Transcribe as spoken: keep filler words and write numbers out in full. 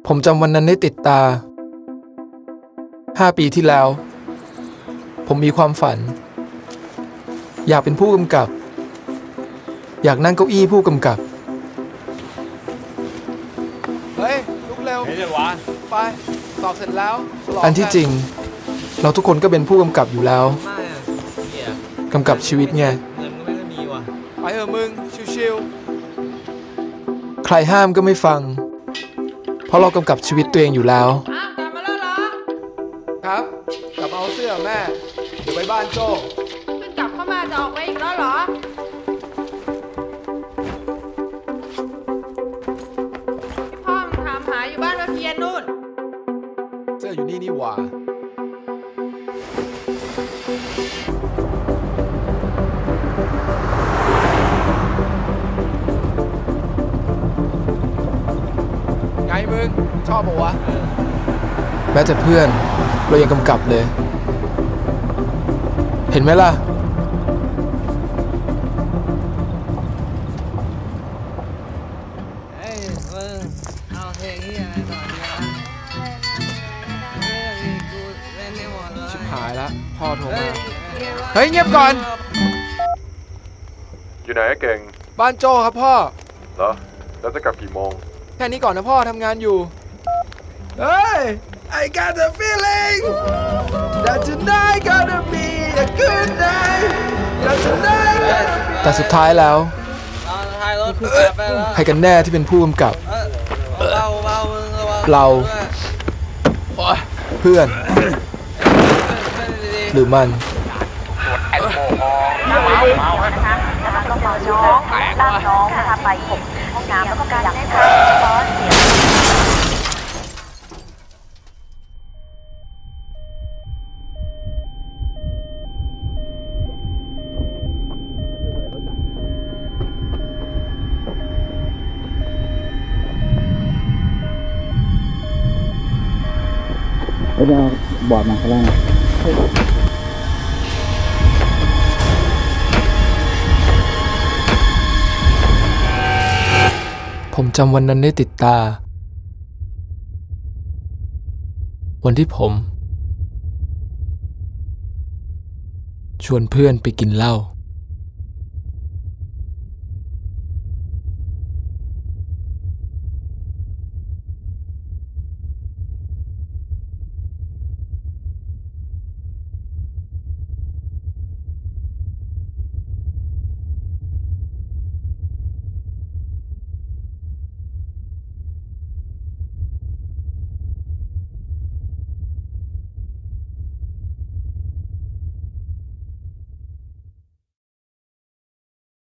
ผมจำวันนั้นได้ติดตาห้าปีที่แล้วผมมีความฝันอยากเป็นผู้กำกับอยากนั่งเก้าอี้ผู้กำกับเฮ้ยลุกเร็วเฮ้ยวะไปสอบเสร็จแล้วอันที่จริงเราทุกคนก็เป็นผู้กำกับอยู่แล้วกำกับชีวิตไงไปเถอะมึงชิวๆใครห้ามก็ไม่ฟังเพราะเรากำกับชีวิตตัวเองอยู่แล้วกลับมาแล้วเหรอครับกลับมาเอาเสื้อแม่เดี๋ยวไปบ้านโจ้เพิ่งกลับเข้ามาจะออกไปอีกแล้วเหรอพี่พ่อมันถามหาอยู่บ้านพระเพียรนู่นเสื้ออยู่นี่นี่หว่าไงมึงชอบปะวะแม้แต่เพื่อนเรายังกำกับเลยเห็นไหมล่ะเฮ้ยมึงเอาเพลงนี้อะไรต่อดีวะชิบหายละพ่อโทรมาเฮ้ยเงียบก่อนอยู่ไหนเก่งบ้านโจ้ครับพ่อเหรอแล้วจะกลับกี่โมงแค่นี้ก่อนนะพ่อทำงานอยู่เฮ้ย I got the feeling that tonight gonna be a good night that tonight gonna be แต่สุดท้ายแล้วใครกันแน่ที่เป็นผู้กำกับเราเพื่อนหรือมันเมาเมานะคะแล้วก็เมาน้องตั้งน้องนะคะไปผมห้องน้ำแล้วก็การให้ทางซ้อนเสียงไม่ได้เอาบอร์ดมาข้างล่างผมจำวันนั้นได้ติดตาวันที่ผมชวนเพื่อนไปกินเหล้า